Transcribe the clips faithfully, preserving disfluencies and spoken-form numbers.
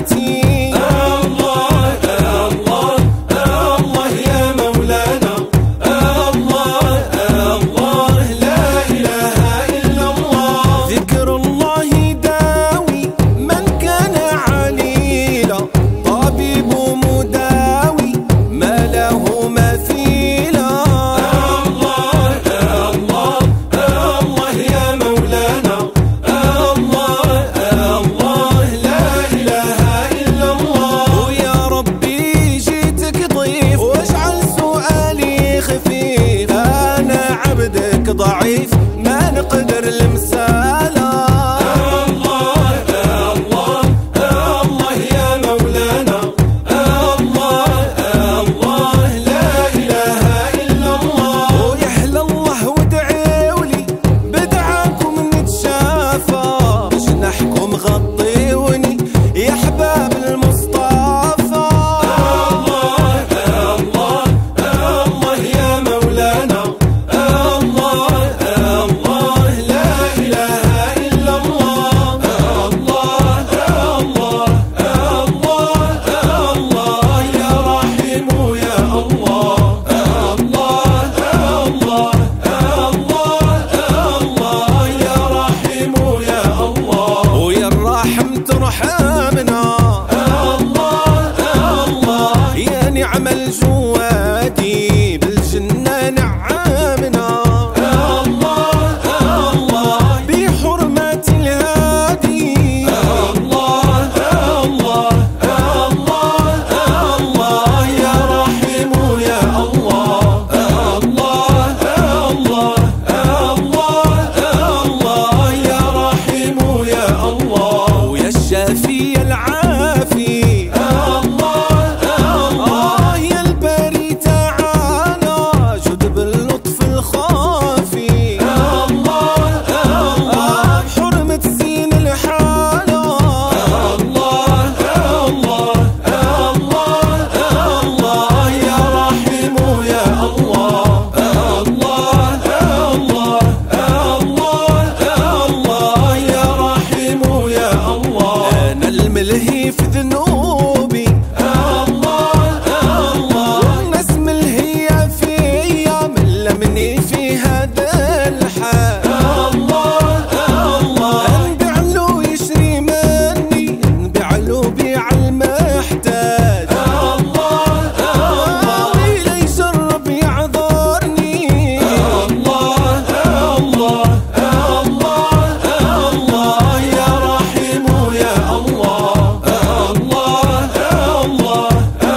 ضعيف ما نقدر لمثاله. الله الله الله يا مولانا، الله الله لا إله إلا الله. ويحلى الله وادعيولي بدعاكم نتشافى، بجناحكم غطيوني يا أحباب المصطفى. الله الله الله يا مولانا، ترحمنا. الله الله يا نعم الجوادي بالجنة نعمنا. الله الله بحرمة الهادي. الله الله الله الله يا رحيم يا الله. الله الله الله الله يا رحيم يا الله. الشافي العافي. الله الله يا البري تعالى جد باللطف الخافي. الله الله بحرمة زين الحالة. الله الله الله الله يا رحيم يا الله. الله الله الله الله يا رحيم يا الله. أنا الملهي في ذنوبي. الله الله والناس ملهية فيا ملمني في هذا الحال. الله الله انبيع له يشري مني، انبيع له بيع المحتاج. الله الله ويلي يجرب يعذرني. الله الله الله الله يا رحيم يا الله. الله الله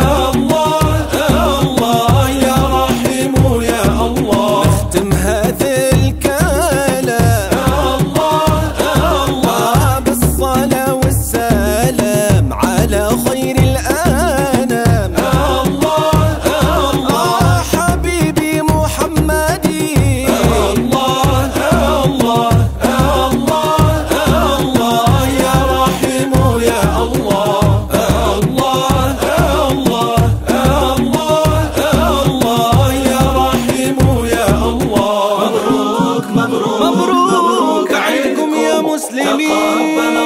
الله يا رحيم يا الله. نختم هذا الكلام. الله الله بالصلاة والسلام على خير الأنام. الله الله حبيبي محمدي. الله الله الله الله يا رحيم يا الله. الله الله الله الله يا رحيم يا الله. مبروك مبروك مبروك عليكم يا مسلمين.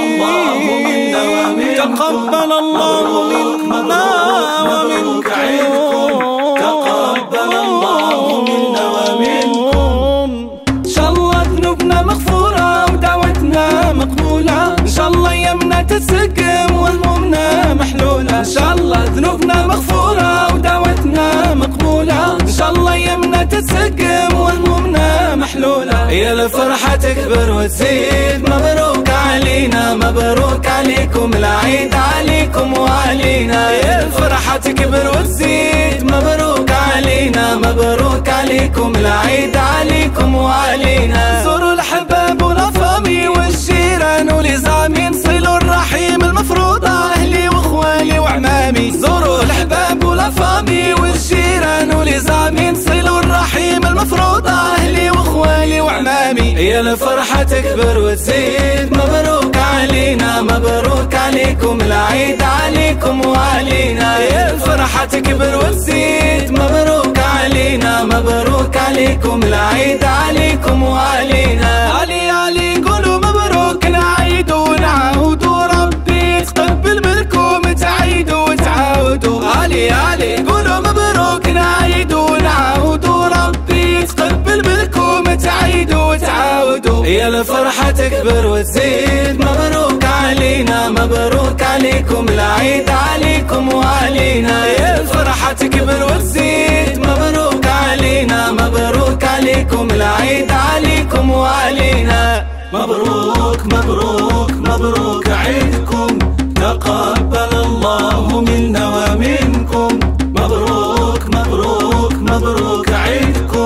تقبل الله منا ومنكم. تقبل الله منا ومنكم. إن شاء الله ذنوبنا مغفورة ودعوتنا مقبولة. إن شاء الله أيامنا تتسقم وهمومنا محلولة. إن شاء الله ذنوبنا مغفورة ودعوتنا مقبولة. إن شاء الله أيامنا تتسقم وهمومنا محلولة. يا الفرحة تكبر وتزيد. مبروك علينا مبروك عليكم العيد عليكم وعلينا. يا الفرحة تكبر وتزيد. مبروك علينا مبروك عليكم العيد عليكم وعلينا. زوروا الحباب والأفامي والجيران ولزامين صلوا الرحيم المفروضة أهلي وإخوالي وعمامي. زوروا الحباب والأفامي والجيران ولزامين صلوا الرحيم المفروضة أهلي وإخوالي وعمامي. يا الفرحة تكبر وتزيد. مبروك علينا مبروك عليكم العيد عليكم وعلينا. يا الفرحة تكبر وتزيد. مبروك علينا مبروك عليكم العيد عليكم وعلينا. علي علي قولوا مبروك نعيد ونعود وربي يتقبل منكم يا الفرحة تكبر وتزيد. مبروك علينا مبروك عليكم العيد عليكم وعلينا. يا الفرحة تكبر وتزيد. مبروك علينا مبروك عليكم العيد عليكم وعلينا. مبروك مبروك مبروك عيدكم تقبل الله منا ومنكم. مبروك مبروك مبروك عيدكم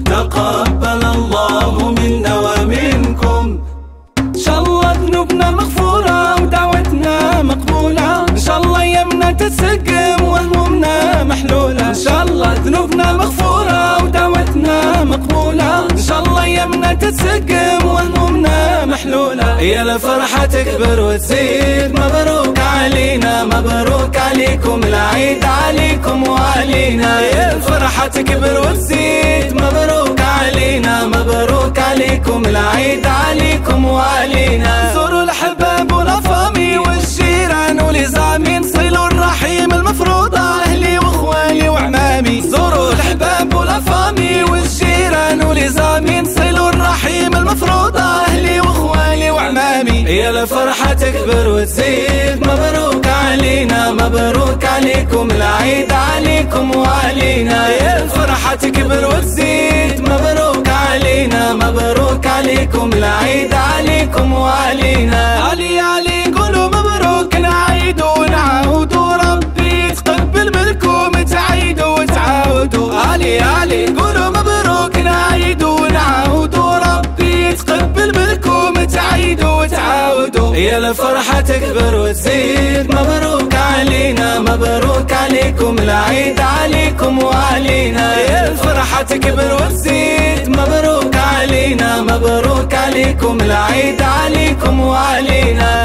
تقبل الله منا ومنكم. إن شاء الله ذنوبنا مغفورة ودعوتنا مقبولة. إن شاء الله أيامنا تتسقم وهمومنا محلولة. إن شاء الله ذنوبنا مغفورة ودعوتنا مقبولة. إن شاء الله أيامنا تتسقم وهمومنا محلولة. يا الفرحة تكبر وتزيد. مبروك علينا مبروك عليكم العيد عليكم وعلينا. يا الفرحة تكبر وتزيد. مبروك علينا مبروك عليكم العيد عليكم وعلينا. زوروا الأحباب والأفامي والجيران ولزامين صلوا الرحيم المفروضة أهلي وإخواني وعمامي. زوروا الأحباب والأفامي والجيران ولزامين صلوا الرحيم المفروضة أهلي وإخواني وعمامي. يا الفرحة تكبر وتزيد. مبروك علينا مبروك عليكم العيد عليكم وعلينا. يا الفرحة تكبر وتزيد. مبروك علينا مبروك عليكم العيد عليكم وعلينا. علي علي قولوا مبروك نعيدوا ونعاودوا. ربي يتقبل منكم تعيدوا وتعاودوا. علي علي قولوا مبروك نعيدوا ونعاودوا. ربي يتقبل منكم تعيدوا وتعاودوا. يا الفرحة تكبر وتزيد. مبروك علينا مبروك عليكم العيد عليكم وعلينا. يا الفرحة تكبر وتزيد. مبروك علينا مبروك عليكم العيد عليكم وعلينا.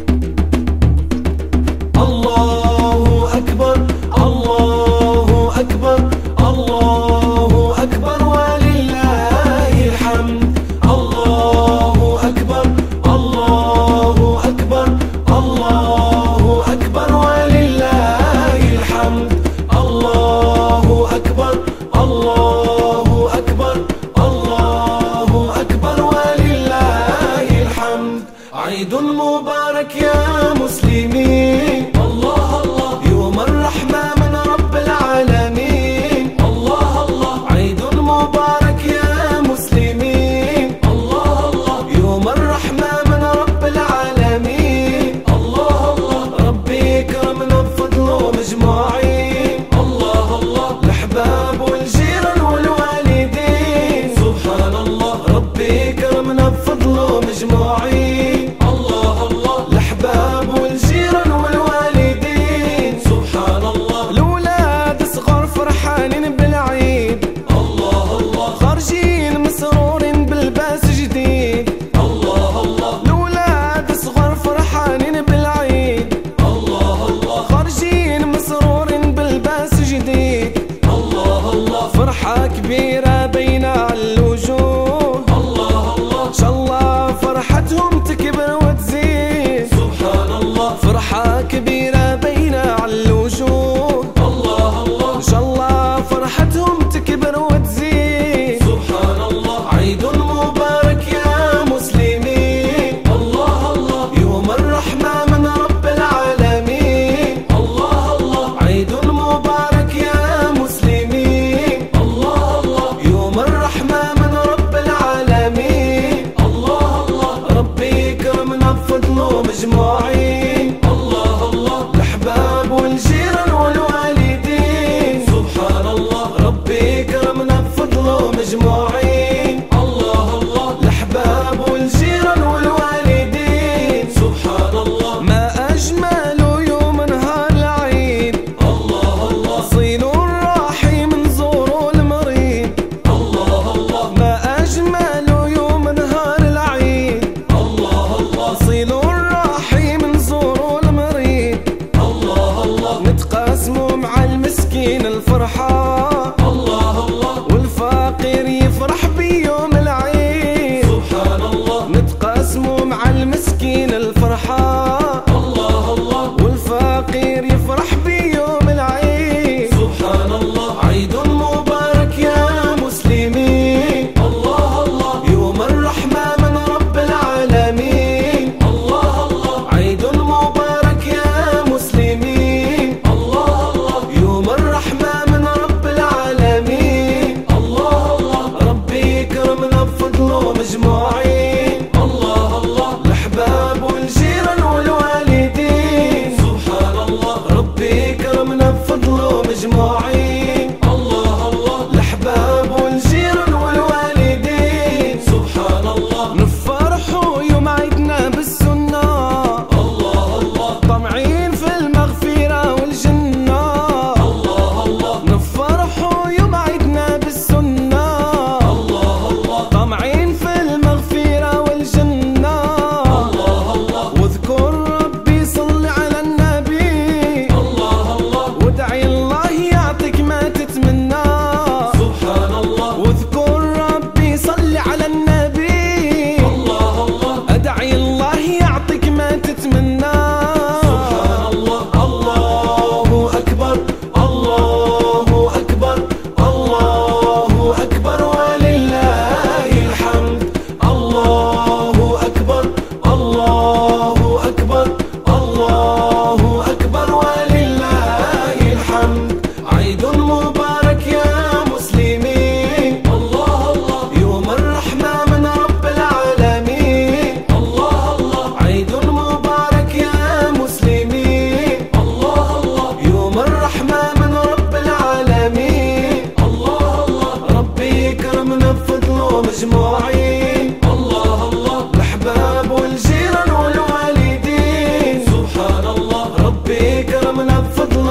الله أكبر الله أكبر الله أكبر ولله الحمد. الله أكبر الله أكبر الله أكبر ولله الحمد. الله أكبر الله أكبر الله أكبر ولله الحمد. عيد مبارك يا مسلمين. الله الله يوم الرحمة من رب العالمين. الله الله عيد مبارك يا مسلمين. الله الله يوم الرحمة من رب العالمين. الله الله ربي يكرمنا بفضله مجموعين. الله الله الأحباب والجيران والوالدين. سبحان الله ربي يكرمنا بفضله مجموعين. الله الله الأحباب والجيران والوالدين. سبحان الله الأولاد صغار فرحانين بالعيد. الله الله خارجين مسرورين بالباس جديد. الله الله الأولاد صغار فرحانين بالعيد. الله الله خارجين مسرورين بالباس جديد. الله الله فرحة كبيرة باينة على الوجوه. الله الله إن شاء الله فرحتهم تكبر وتزيد. سبحان الله فرحة كبيرة باينة على الوجوه. الله الله إن شاء الله فرحتهم تكبر وتزيد. سبحان الله عيد مبارك يا مسلمين. الله الله يوم الرحمة من رب العالمين. الله الله عيد مبارك يا مسلمين. الله الله يوم الرحمة من رب العالمين. الله الله ربي يكرمنا بفضله مجموعين. الله الله الأحباب والجيران والوالدين. سبحان الله ربي يكرمنا بفضله مجموعين. الله الله الأحباب والجيران والوالدين. سبحان الله ما أجمل يوم نهار العيد. الله الله صيلوا الراحي من زوروا المريض. الله الله ما أجمل يوم نهار العيد. الله الله صيلوا الراحي من زوروا المريض. الله الله نتقاسموا مع المسكين الفرحة. الله الله والفقير يفرح بيوم العيد. سبحان الله نتقاسموا مع المسكين الفرحة. الله الله والفقير يفرح بيوم العيد. سبحان الله عيد مبارك يا مسلمين. الله الله يوم الرحمة من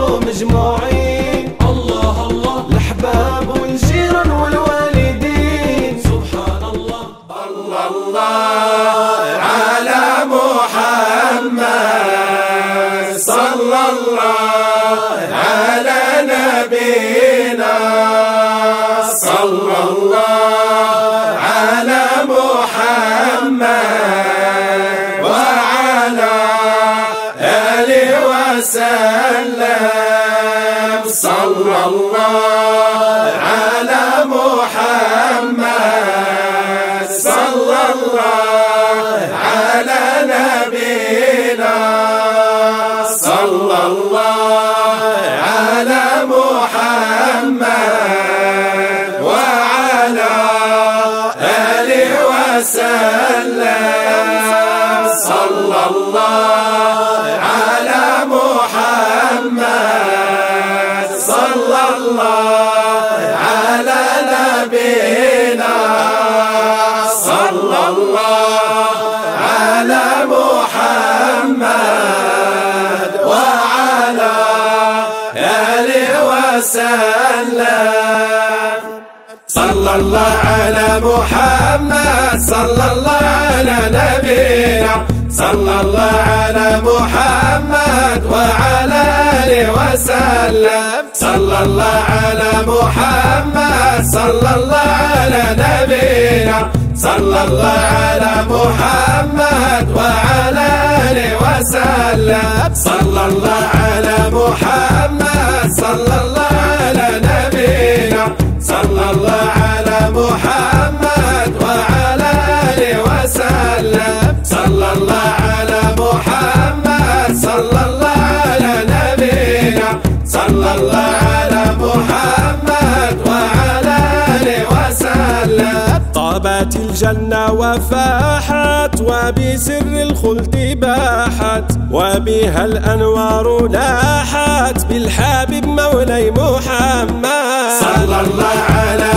مجموعين. الله الله الأحباب والجيران والوالدين. سبحان الله. الله الله على محمد صلى الله على نبينا صلى الله على محمد وعلى آله وسلم. صلى الله على محمد صلى الله على نبينا صلى الله على محمد وعلى آله وسلم. صلى الله على محمد صلى الله على نبينا صلى الله على محمد وعلى آله وسلم. صلى الله على محمد صلى الله على نبينا صلى الله على محمد وعلى آله وسلم. صلى الله على محمد صلى الله على نبينا صلى الله على محمد وعلى آله وسلم. صلى الله على محمد صلى الله على نبينا صلى الله على محمد وعلى آله وسلم. صلى الله على محمد صلى الله على نبينا صلى الله على محمد وعلى آله وسلم. طابت الجنة وفاحت وبسر الخلد باحت وبها الأنوار لاحت بالحبيب مولاي محمد. صلى الله على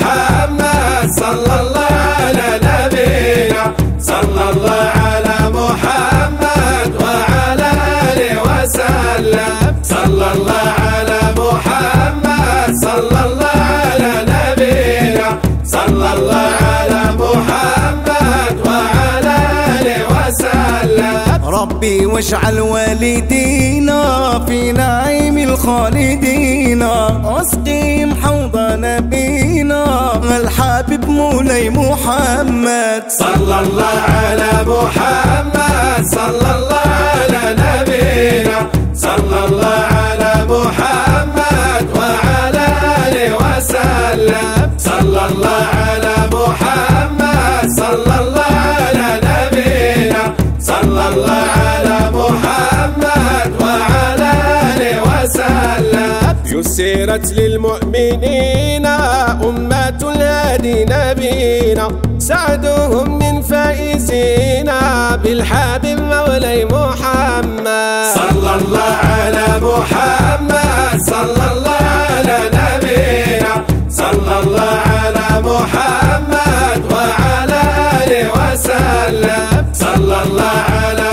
محمد صلى الله على نبينا صلى الله على محمد وعلى آله وسلم. صلى الله على محمد صلى الله على نبينا صلى الله على محمد وعلى آله وسلم. ربي واجعل والدينا في نعيم الخالدين واسقهم حوض نبينا الحبيب مولاي محمد. صلى الله على محمد صلى الله على نبينا صلى الله على محمد وعلى آله وسلم. صلى الله على محمد صلى الله على نبينا صلى الله على محمد وعلى آله وسلم. يسرت للمؤمنين أمة الهادي نبينا سعدهم من فائزين بالحبيب مولاي محمد. صلى الله على محمد صلى الله على نبينا صلى الله على محمد وعلى آله وسلم. صلى الله على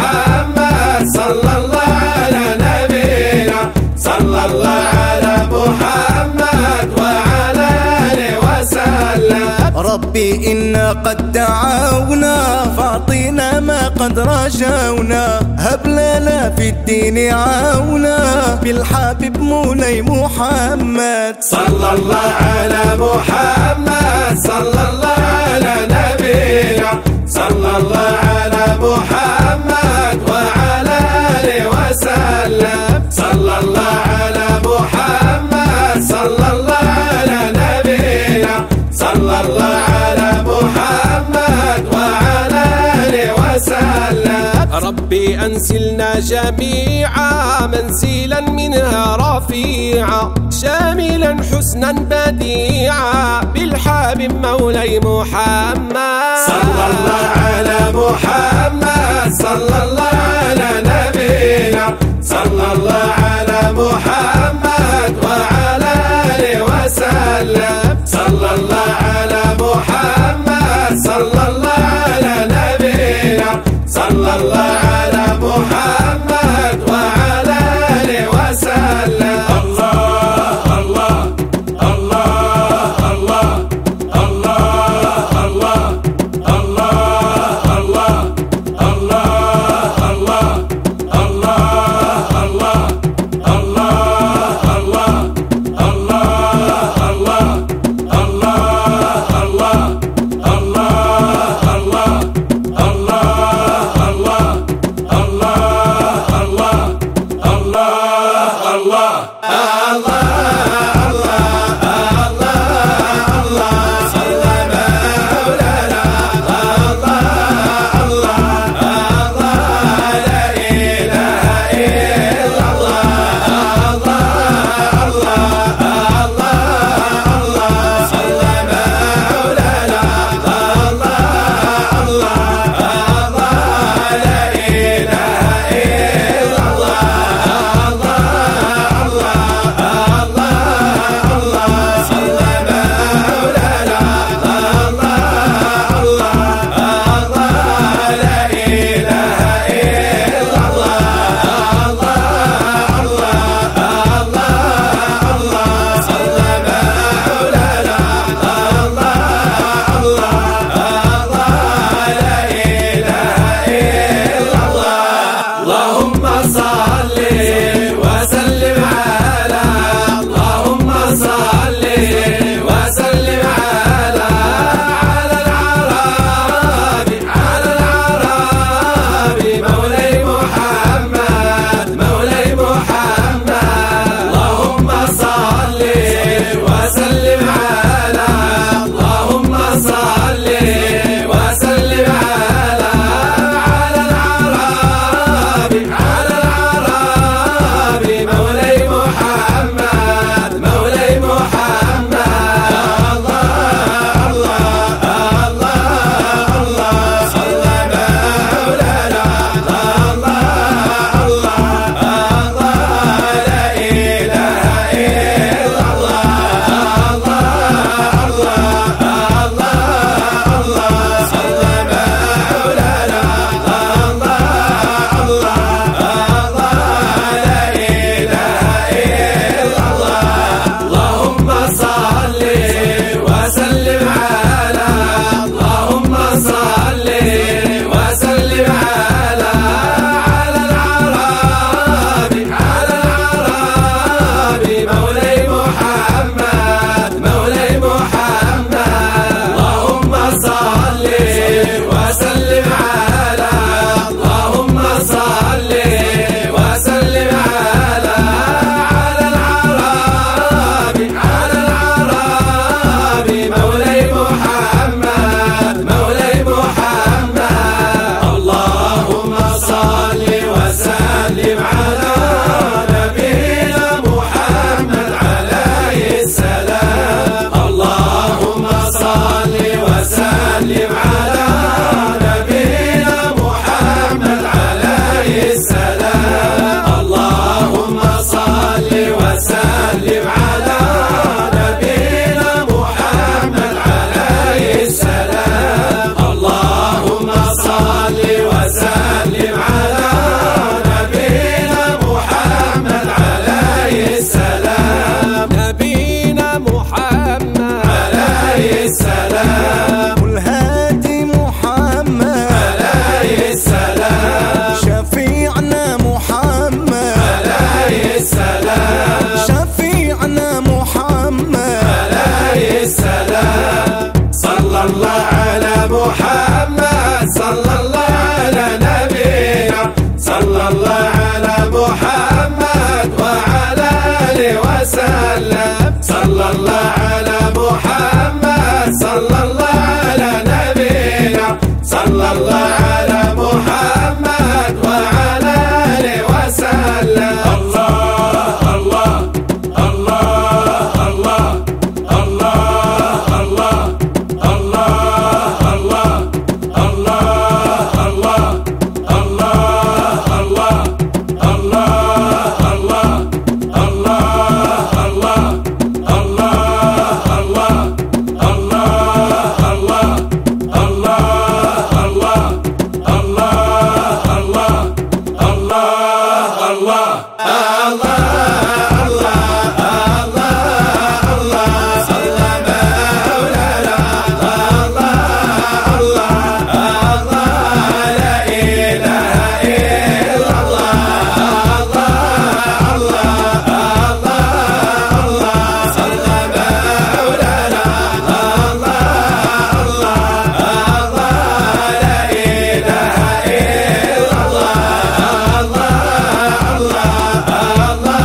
محمد صلى الله على نبينا صلى الله على محمد وعلى آله وسلم. ربي إنا قد دعونا فاعطينا ما قد رجونا هب لنا في الدين عونا بالحبيب مولاي محمد. صلى الله على محمد صلى الله على نبينا صلى الله على محمد وعلى آله وسلم. صلى الله على محمد صلى الله على نبينا صلى الله على محمد وعلى آله وسلم. ربي أنزلنا جميعا منزلا منها رفيعا شاملا حسنا بديعا بالحبيب مولاي محمد. صلى الله على محمد صلى الله على نبينا صلى الله على محمد وعلى آله وسلم. صلى الله على محمد صلى الله على نبينا صلى الله على محمد وعلى آله وسلم. الله الله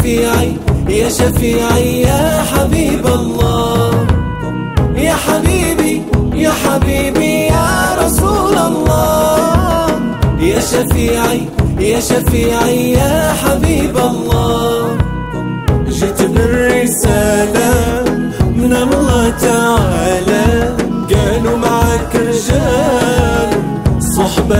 شفيعي يا شفيعي يا حبيب الله، يا حبيبي يا حبيبي يا رسول الله، يا شفيعي يا شفيعي يا حبيب الله. جيت بالرسالة من الله تعالى، قالوا معك رجال صحبة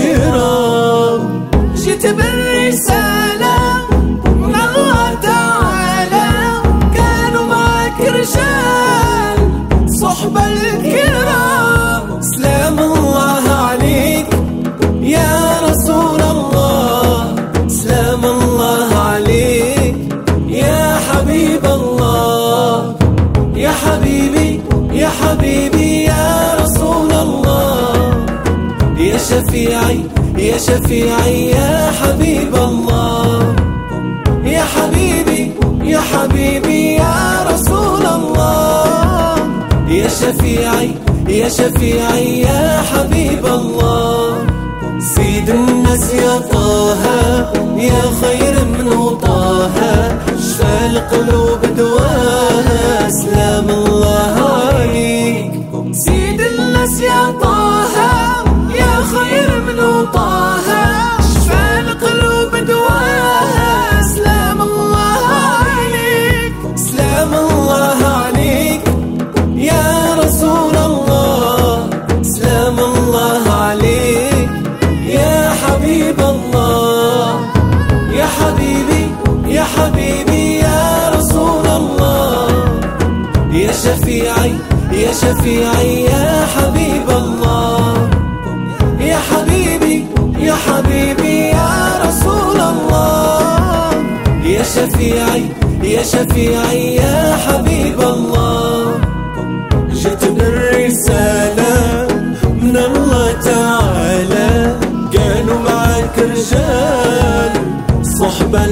الكرام. جيت بالرسالة من الله تعالى، كانوا معك رجال صحبة الكرام. سلام الله عليك يا رسول الله، سلام الله عليك يا حبيب الله، يا حبيبي يا حبيبي يا رسول الله، يا شفيعي يا شفيعي يا حبيب الله، يا حبيبي يا حبيبي يا رسول الله، يا شفيعي يا شفيعي يا حبيب الله. سيد الناس يا طه يا خير من طه، شفى القلوب دواها سلام الله عليك. سيد الناس يا طه يا خير من طه، شفى القلوب دواها سلام الله عليك. سلام الله عليك يا رسول الله، سلام الله عليك يا حبيب الله، يا حبيبي يا حبيبي يا رسول الله، يا شفيعي يا شفيعي يا حبيب الله، يا حبيبي يا حبيبي يا رسول الله، يا شفيعي يا شفيعي يا حبيب الله. جيت بالرسالة من الله تعالى، قالوا معك رجال صحبة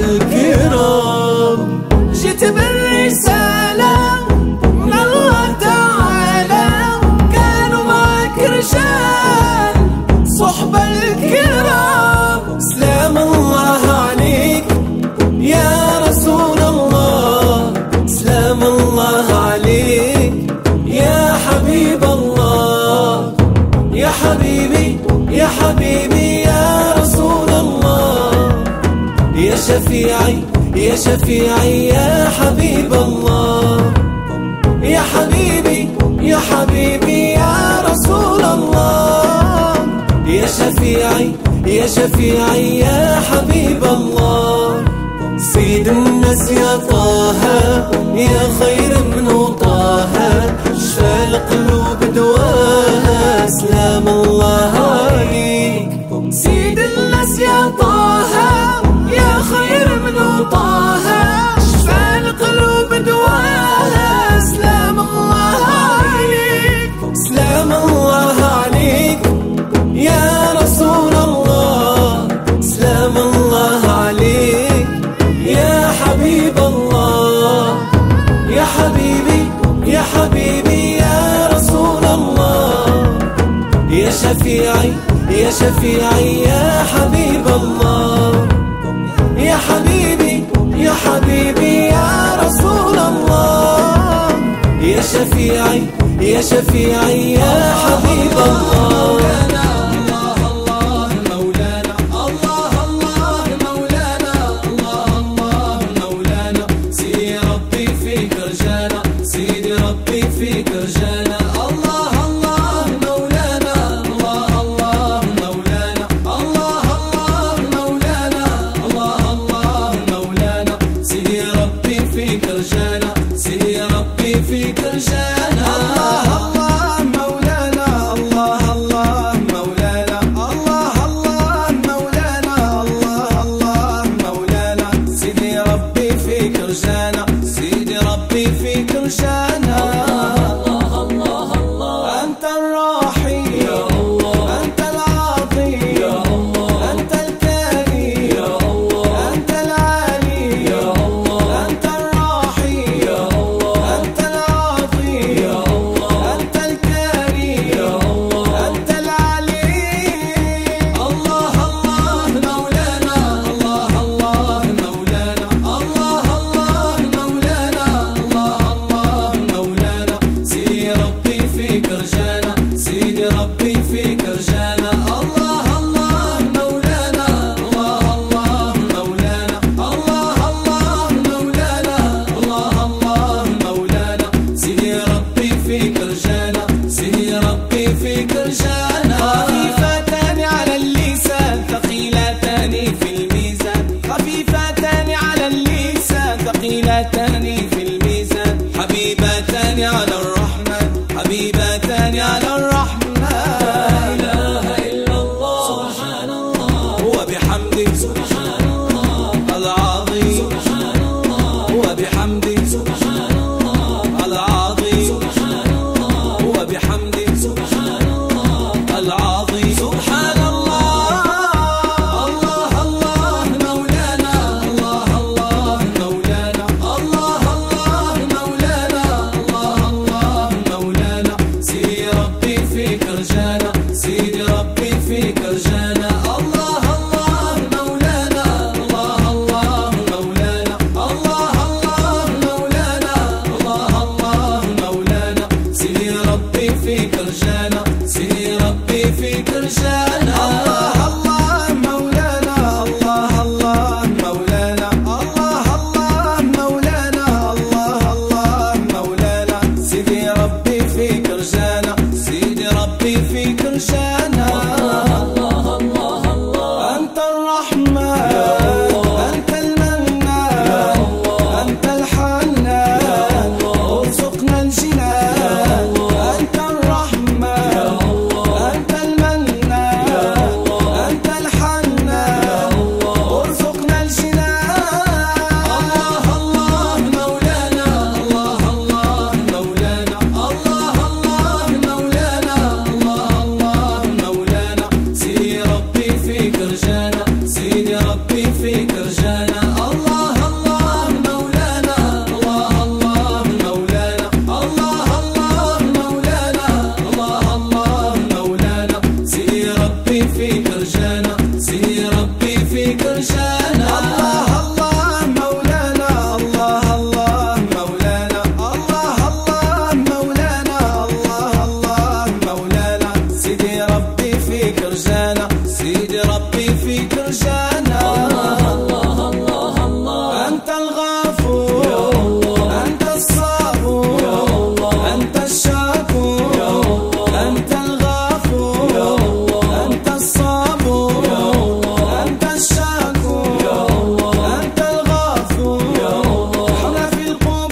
الكرام. جيت بالرسالة من الله تعالى، كانوا معك رجال صحبة الكرام. سلام الله عليك يا رسول الله، سلام الله عليك يا حبيب الله، يا حبيبي يا حبيبي يا رسول الله، يا شفيعي يا شفيعي يا حبيب الله، يا حبيبي يا حبيبي يا رسول الله، يا شفيعي يا شفيعي يا حبيب الله. سيد الناس يا طه يا خير من طه، شفى القلوب دواها سلام الله عليك. سيد الناس يا طه يا خير من طه، شفى القلوب دواها سلام الله عليك. سلام الله عليك يا رسول الله، سلام الله عليك يا حبيب الله، يا حبيبي يا حبيبي يا رسول الله، يا شفيعي يا شفيعي يا حبيب الله، يا حبيبي يا حبيبي يا رسول الله، يا شفيعي يا شفيعي يا حبيب الله. فيك رجانا الله الله مولانا، الله الله مولانا، الله الله مولانا، الله الله مولانا. سيدي ربي فيك رجانا، سيدي ربي فيك رجانا. الله الله مولانا، الله الله مولانا، الله الله مولانا، الله الله مولانا. سيدي ربي فيك رجانا، سيدي ربي فيك رجانا. الله حبيبتان على الرحمن، حبيبتان على الرحمن. لا إله إلا الله سبحان الله وبحمده سبحان الله العظيم سبحان الله وبحمده سبحان الله العظيم سبحان الله وبحمده سبحان الله العظيم سبحان الله. الله الله مولانا، الله الله مولانا، الله الله مولانا، الله الله مولانا. سيدي ربي فيك رجانا، سيدي ربي فيك رجانا. الله الله مولانا، الله الله مولانا، الله الله مولانا، الله الله مولانا. سيدي ربي فيك رجانا، سيدي ربي فيك رجانا. الله الله مولانا، الله الله مولانا، الله الله مولانا، الله الله مولانا. سيدي ربي فيك رجانا، سيدي ربي فيك رجانا. الله الله الله أنت الرحمن، أنت المنان، أنت الحنان، ارزقنا الجنان. أنت الرحمن، أنت المنان، أنت الحنان، ارزقنا الجنان. الله الله مولانا، الله الله مولانا، الله الله مولانا، الله الله مولانا. سيدي ربي فيك رجانا، سيدي ربي فيك رجانا. الله الله مولانا، الله الله مولانا، الله الله مولانا، الله الله مولانا. سيدي ربي فيك رجانا، سيدي ربي فيك رجانا. الله الله مولانا، الله الله مولانا، الله الله مولانا، الله الله مولانا. سيدي ربي فيك رجانا، سيدي ربي فيك رجانا. الله الله الله الله أنت الغفور، أنت الصبور، أنت الشكور، أنت الغفور، أنت الصبور، أنت الشكور، أنت الغفور، حنا في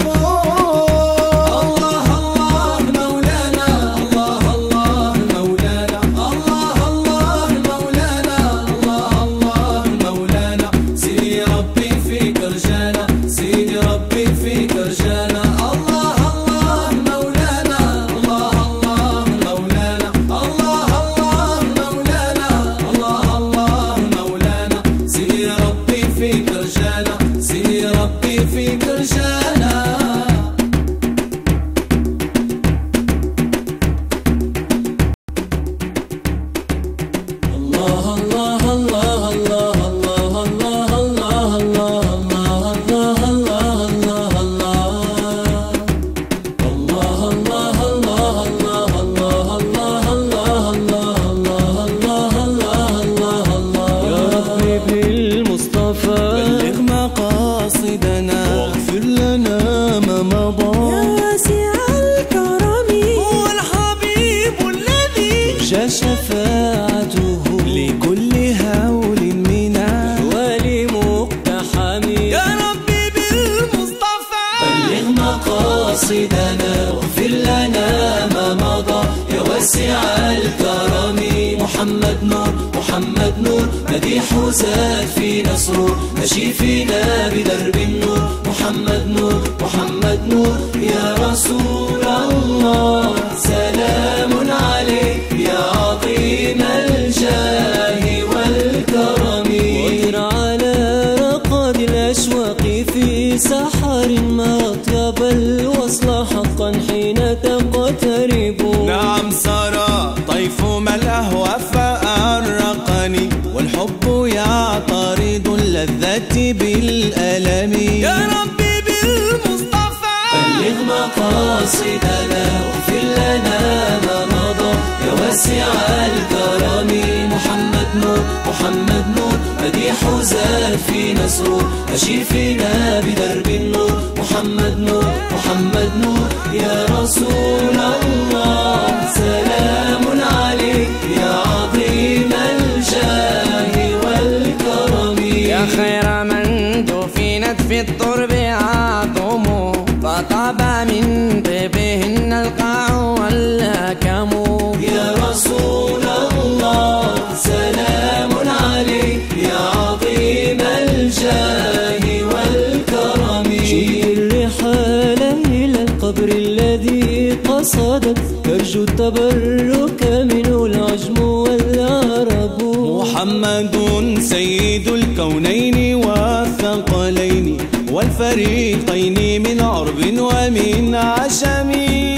القبور. الله الله مولانا، الله الله مولانا، الله الله مولانا، الله الله مولانا. سيدي ربي فيك رجانا، سيدي ربي فيك رجانا. الله الله مولانا، الله الله مولانا، الله الله مولانا، الله الله مولانا. سيدي ربي فيك رجانا، سيدي ربي فيك رجانا. الله الله الله الله الله الله الله الله الله الله الله الله. الله الله الله الله الله الله الله الله الله الله الله. يا ربي بالمصطفى بلغ مقاصدنا واغفر لنا ما مضى. يا واسع الكرم هو الحبيب الذي ترجى شفاعته لكل هول من أحوال مقتحم. يا ربي بالمصطفى بلغ مقاصدنا واغفر لنا ما مضى. يا واسع الكرم محمد نور، محمد نور، مديح زاد فينا سرور، مشي فينا بدرب النور. محمد نور، محمد نور، يا رسول الله سلام عليك يا عظيم الجاه والكرم. وطر على رقاد الأشواق في سحر ما أطيب الوصل حقا حين تقترب. نعم سرى طيف ملأه فأرقني، والحب يعترض اللذة بالألم. يا ربي بالمصطفى بلغ مقاصدنا واغفر لنا ما مضى. يا واسع الكرم محمد نور، محمد نور، مديح زاد فينا سرور، مشي فينا بدرب النور. محمد نور، محمد نور، يا رسول الله سلام عليك يا عظيم الجاه والكرم. يا خير من دفنت في الترب عظمه، فطاب من طيب الذي قصدت ترجو التبرك منه العجم والعرب. محمد سيد الكونين والثقلين والفريقين من عرب ومن عجم.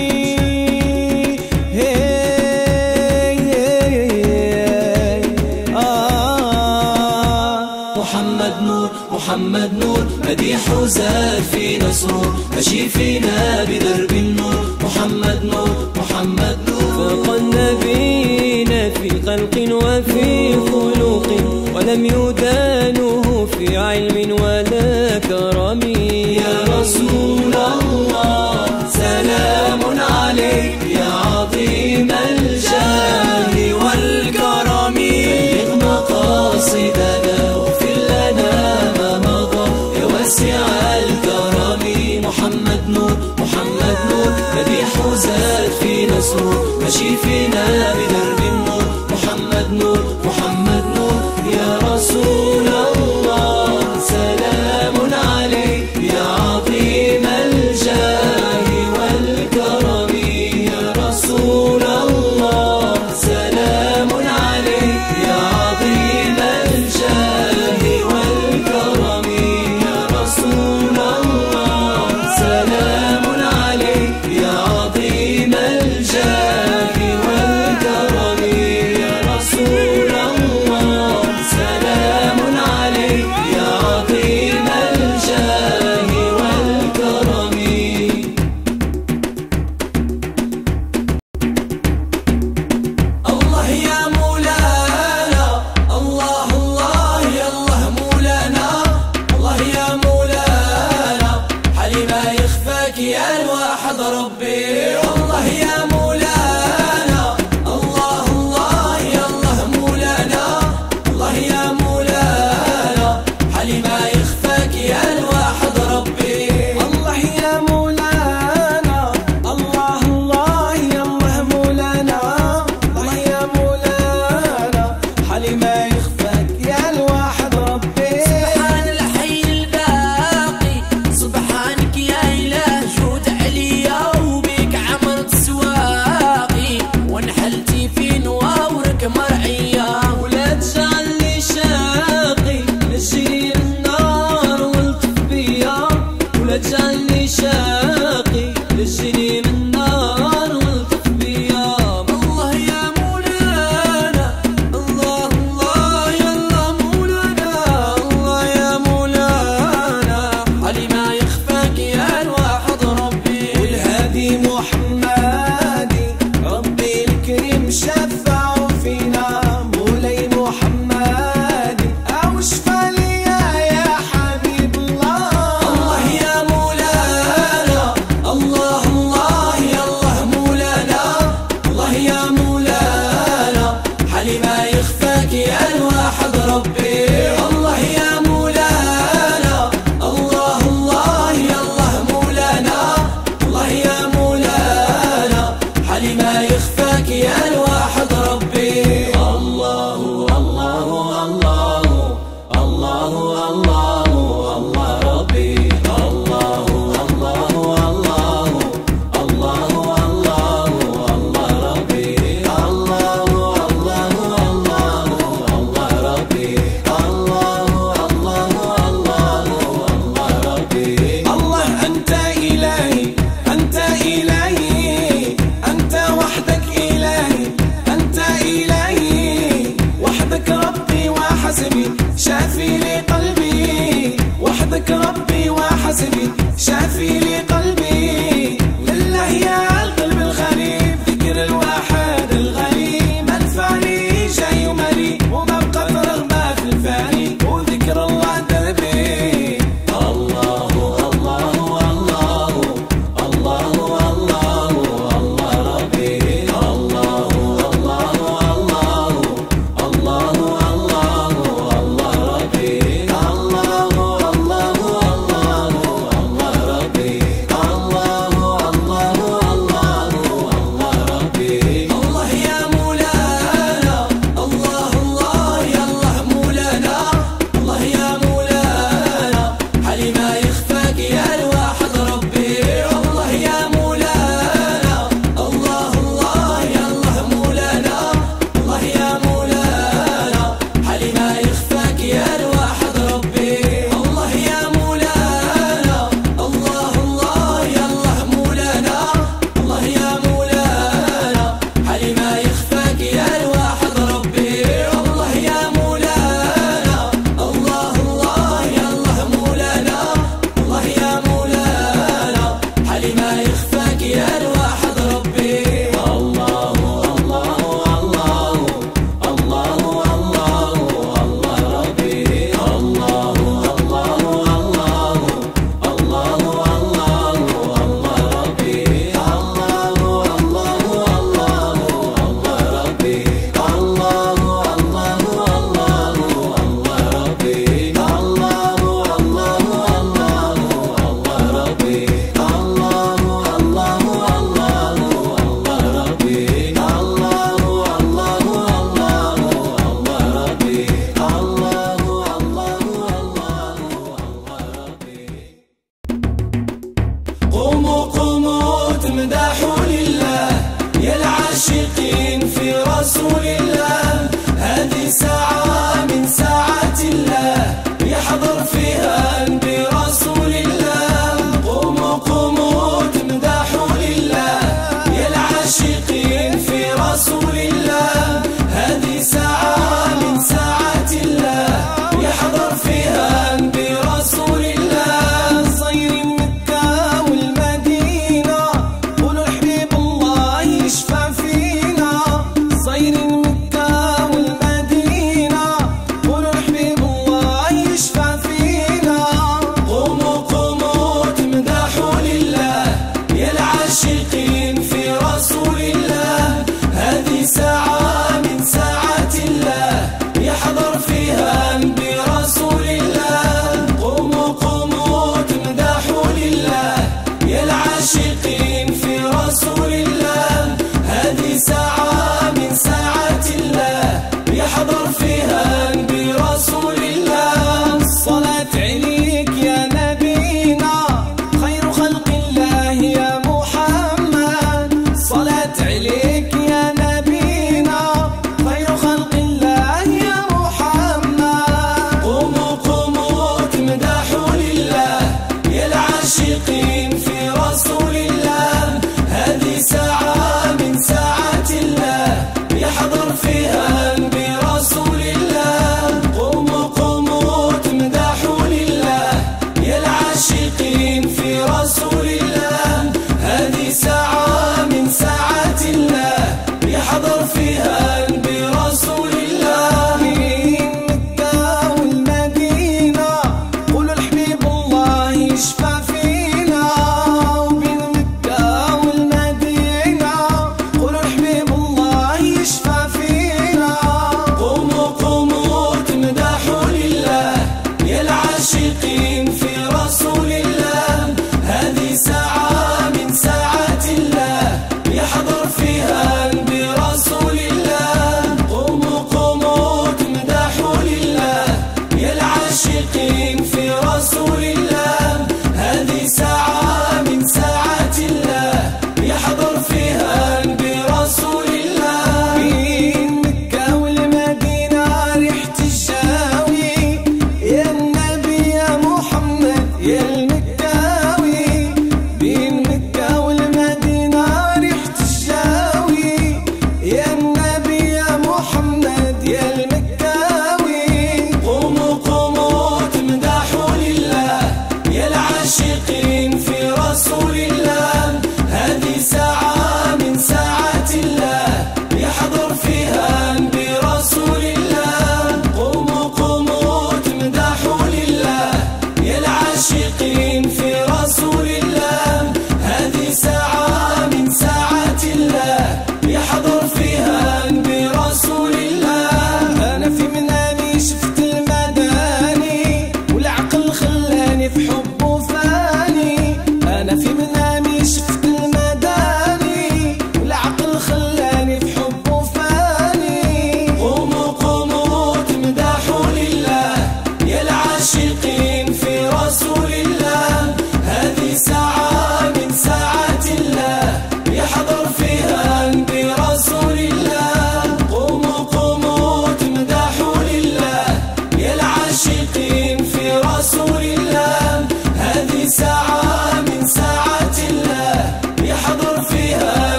محمد نور محمد نور مديح زاد فينا سرور مشي فينا بدرب النور. محمد نور محمد نور فوق النبيين في خلق وفي خلق ولم يدانه في علم ولا كرم. يا رسول الله سلام عليك يا عظيم الجاه والكرم. بلغ مقاصدنا واغفر لنا ما مضى يا واسع الكرم. محمد نور محمد نور مديح زاد فينا سرور مشي فينا بدرب النور. محمد نور محمد نور يا رسول الله سلام عليك يا عظيم الجاه والكرم. يا رسول الله سلام عليك يا عظيم الجاه والكرم. يا رسول الله سلام عليك يا عظيم الجاه والكرم. يا رسول الله سلام عليك يا عظيم الجاه والكرم. الله يا مولانا الله الله يا الله مولانا. الله يا مولانا حالي ما يخفاك يا الواحد ربي. الله يا مولانا الله الله يا الله مولانا. الله يا مولانا حالي ما يخفاك يا الواحد ربي. الله يا مولانا الله الله يا الله مولانا. الله يا مولانا حالي ما يخفاك يا الواحد ربي. سبحان الحي الباقي سبحانك يا إله جود عليا وبك عمرت سواقي ونحلتي في نواورك مرعية. ولا تجعلني شاقي نجري النار والطف بيا. ولا تجعلني شاقي نجري من النار والطف بيا. الله يا مولانا الله الله يا الله مولانا. الله يا مولانا حالي ما يخفاك يا الواحد ربي. والهادي محمدي ربي الكريم شفعوا فينا. مولاي محمدي أوشفى ليا يا حبيب الله. الله يا مولانا الله الله يا الله مولانا. الله يا مولانا حالي ما يخفاك يا الواحد ربي. الله يا مولانا الله الله يا الله مولانا. الله يا مولانا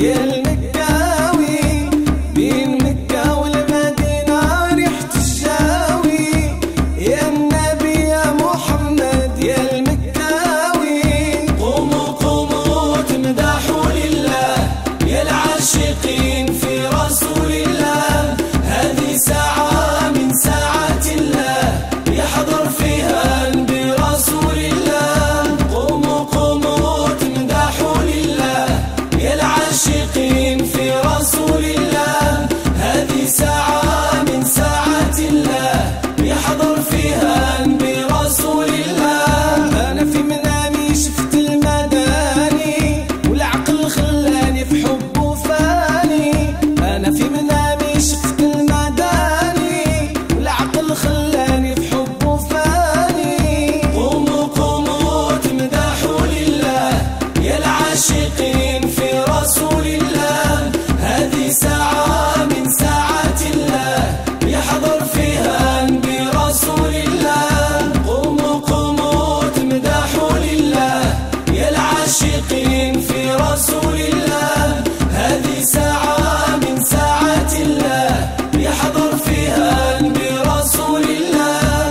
يا المكاوي بين مكة والمدينة ريحة الشاوي يا النبي يا محمد يا المكاوي. قوموا قوموا تمدحوا لله يا العاشقين في رسول الله، هذه ساعة من ساعات الله يحضر فيها نبي رسول الله. قوموا قوموا تمدحوا لله يا العاشقين في رسول الله، هذه ساعة من ساعات الله يحضر فيها نبي رسول الله. أنا في منامي شفت المداني والعقل خلاني في حبه فاني. أنا في منامي شفت المداني والعقل خلاني في حبه فاني. قوموا قوموا تمدحوا لله يا العاشقين في رسول الله، هذه ساعة من ساعات الله يحضر فيها نبي رسول الله. قوموا قوموا تمدحوا لله يا العاشقين في رسول الله، هذه ساعة من ساعات الله يحضر فيها نبي رسول الله.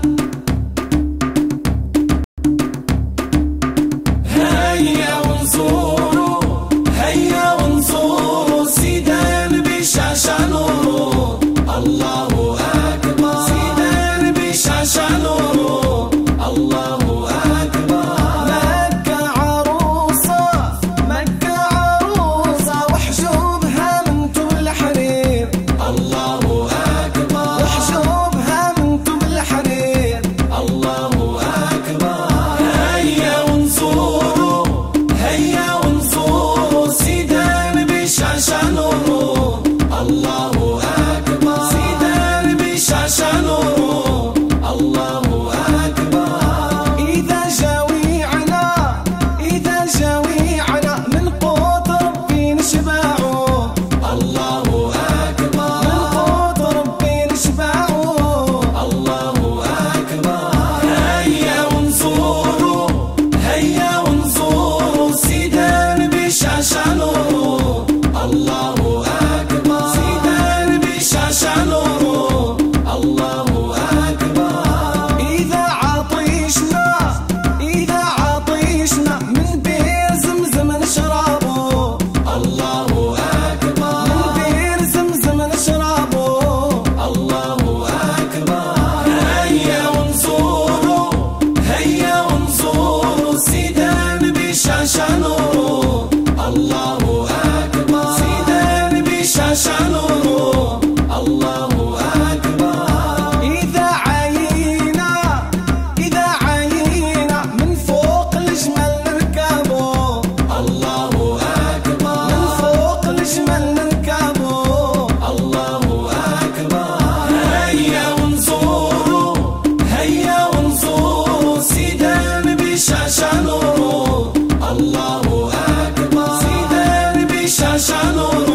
هيا وانصروا هيا وانصروا سيدنا نبي شاشة نورو، الله أكبر سيدنا نبي شاشة نورو، الله أكبر. مكة عروسة مكة عروسة وحجوبها من طول الحرير، الله أكبر وحجوبها من طول الحرير، الله أكبر. هيا وانصروا هيا وانصروا سيدنا نبي شاشة نورو، الله أكبر سيدنا نبي شاشة نورو، الله أكبر. إذا جويعنا إذا جويعنا من قوت ربي نشبعو، الله أكبر من قوت ربي نشبعو، الله أكبر. هيا وانصروا هيا وانصروا سيدنا نبي شاشة نورو، الله أكبر سيدنا نبي شاشة نورو، الله أكبر. إذا عطشنا إذا عطشنا من بير زمزم نشربو، الله أكبر من بير زمزم نشربو، الله أكبر. هيا وانصروا هيا وانصروا سيدنا نبي شاشة نورو، الله أكبر سيدنا نبي شاشة نورو، الله أكبر. إذا عيينا إذا عيينا من فوق الجمل نركبو، الله أكبر من فوق الجمل نركبو، الله أكبر. هيا وانصروا هيا وانصروا سيدنا نبي شاشة نورو، الله أكبر سيدنا نبي شاشة نورو،